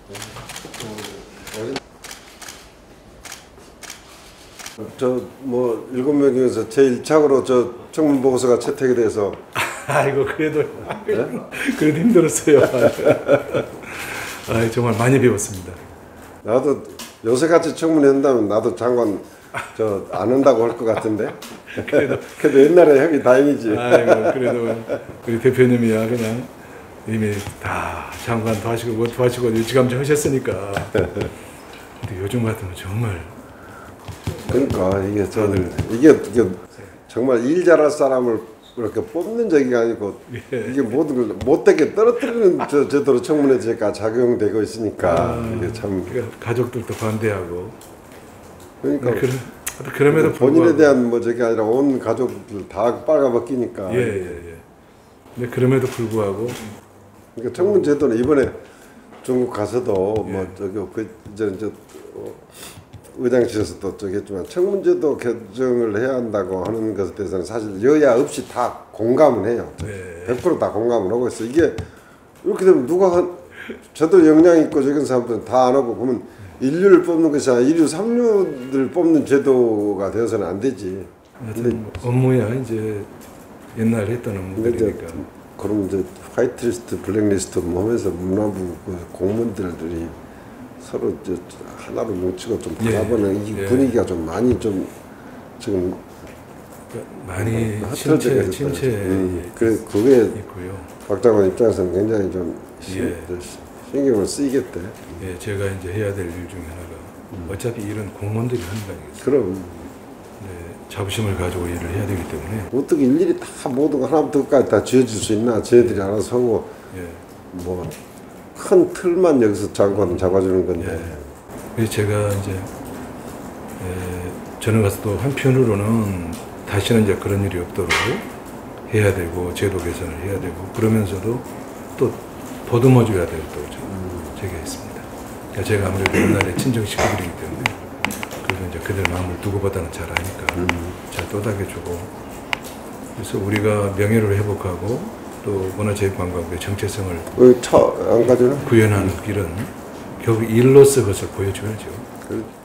저 뭐 7명 중에서 제일 착으로 저 청문 보고서가 채택이 돼서 아이고 그래도 네? 그래도 힘들었어요. 아 정말 많이 배웠습니다. 나도 요새같이 청문한다면 나도 장관 저 안 한다고 할 것 같은데. 그래도 옛날에 형이 다행이지. 아이고 그래도 우리 대표님이야 그냥 이미 다 장관도 하시고 뭐도 하시고 일찌감치 하셨으니까. 근데 요즘 같으면 정말 그러니까 이게 저는 이게 정말 일 잘할 사람을 그렇게 뽑는 적이 아니고 이게 모든 걸 못되게 떨어뜨리는 제도로 청문회제가 작용되고 있으니까 이게 참 가족들도 반대하고 그러니까 그럼에도 본인에 대한 뭐 저게 아니라 온 가족들 다 빨아먹기니까. 예. 근데 그럼에도 불구하고 그러니까 청문 제도는 이번에 중국 가서도 뭐 저기 그 이제 의장실에서 또 저기 했지만 청문제도 개정을 해야 한다고 하는 것에 대해서는 사실 여야 없이 다 공감을 해요. 100%다 공감을 하고 있어. 이게 이렇게 되면 누가 저도 역량 있고 적은 사람들은 다 안 하고 그러면 인류를 뽑는 것이 아니라 인류 삼류를 뽑는 제도가 되어서는 안 되지. 근데 업무야 이제 옛날 했던 업무들이니까. 그럼 이제 화이트리스트, 블랙리스트 뭐 하면서 문화부 공무원들이 서로 저 하나로 뭉치고 좀 바라보는 이 분위기가 좀 많이 좀 지금 많이 흐트러져 침체 그게 있고요. 박 장관 입장에서는 굉장히 좀 신경을 쓰이겠대. 예, 제가 이제 해야 될 일 중에 하나가 어차피 일은 공무원들이 하는 거 아니겠어요? 그럼 네, 자부심을 가지고 일을 해야 되기 때문에 어떻게 일일이 다 모든 거 하나부터 끝까지 다 지어줄 수 있나? 저희들이 알아서 하고 뭐 큰 틀만 여기서 장관은 잡아주는 건데. 그래서 제가 이제 저는 가서 또 한편으로는 다시는 이제 그런 일이 없도록 해야 되고 제도 개선을 해야 되고 그러면서도 또 보듬어줘야 될 또 제가 있습니다. 그러니까 제가 아무래도 옛날에 친정 식구들이기 때문에 그래서 이제 그들 마음을 누구보다는 잘 아니까 잘 떠닥여주고 그래서 우리가 명예를 회복하고 또 문화체육관광부의 정체성을 안 가져나? 구현하는 길은 결국 일로서 그것을 보여줘야죠.